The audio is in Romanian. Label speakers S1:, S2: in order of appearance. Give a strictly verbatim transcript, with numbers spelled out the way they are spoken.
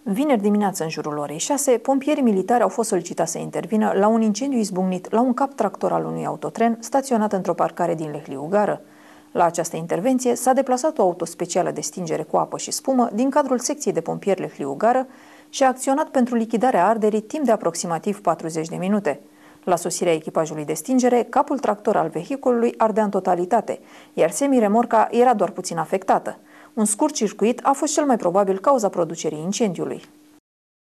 S1: Vineri dimineață, în jurul orei șase, pompierii militari au fost solicitați să intervină la un incendiu izbucnit la un cap tractor al unui autotren staționat într-o parcare din Lehliu-Gară. La această intervenție s-a deplasat o auto specială de stingere cu apă și spumă din cadrul secției de pompieri Lehliu-Gară și a acționat pentru lichidarea arderii timp de aproximativ patruzeci de minute. La sosirea echipajului de stingere, capul tractor al vehiculului ardea în totalitate, iar semiremorca era doar puțin afectată. Un scurt circuit a fost cel mai probabil cauza producerii incendiului.